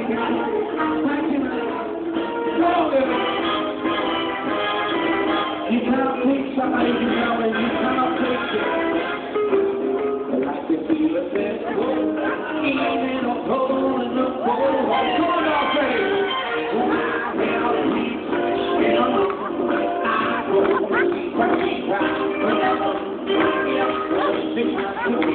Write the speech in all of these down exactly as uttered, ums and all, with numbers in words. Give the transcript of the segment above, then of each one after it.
Thank you, man. You cannot teach somebody to know it. You cannot teach it. I like to feel a bit cold, even a hole in the bowl. Come on now, Freddie. When I have peace, you know, I go to see what we got. Forever, it's not to be.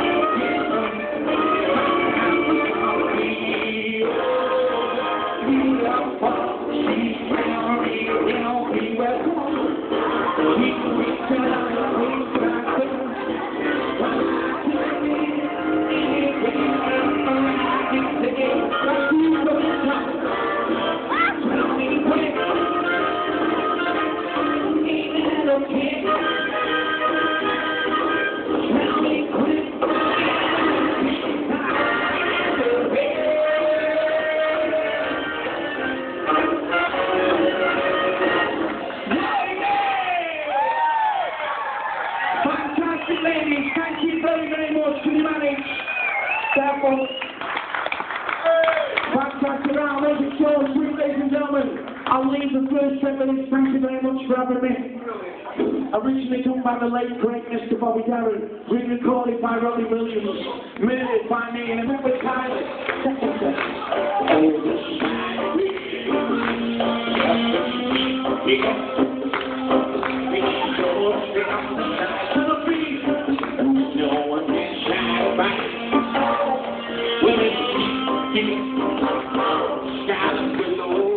Ladies, thank you very, very much. Can you manage? Careful. Fantastic round. Make it short, sweet, ladies and gentlemen. I'll leave the first ten minutes. Thank you very much for having me. Originally done by the late great Mister Bobby Darren. Re-recorded by Robbie Williams. Murdered by me in a bit with Kylie. Sky below.